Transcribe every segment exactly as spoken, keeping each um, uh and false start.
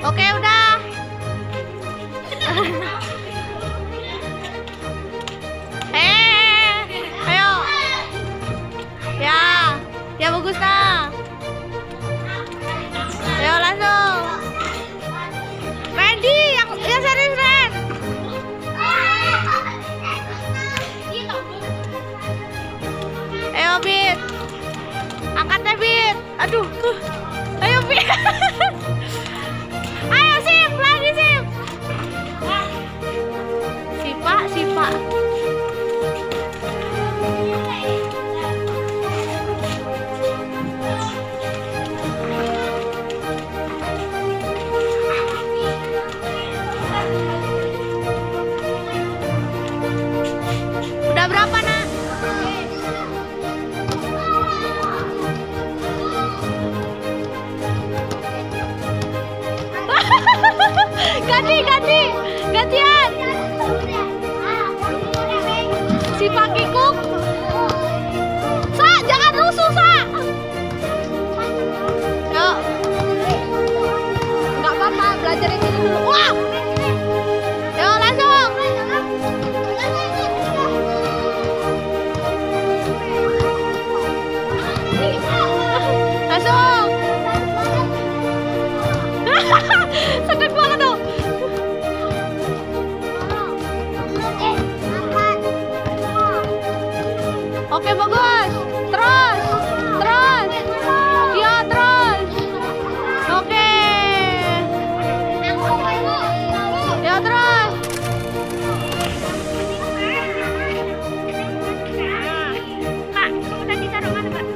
Oke, udah. Eh, ayo. Ya, ya bagus nah. Ayo langsung. Randy, yang yang serius Ren. Ayo Bit, angkat deh Bit. Aduh, ayo Bit. Ayo Sip, lagi Sip. Sipa, Sipa. Udah berapa nak? Ganti, ganti, gantian. Si Pak Kikuk. Sa, jangan rusuh Sa. Yuk. Nggak apa-apa, belajar ini dulu. Wah. Yuk langsung. Langsung. Sedek banget dong. Oke bagus. Terus. Terus. Ya terus. Oke. Ya terus. Kak, udah ditaruh mana Kak?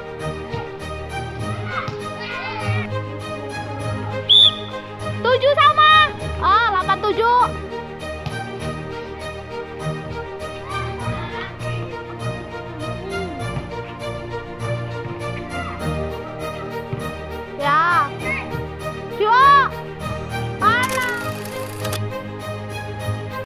Tujuh sama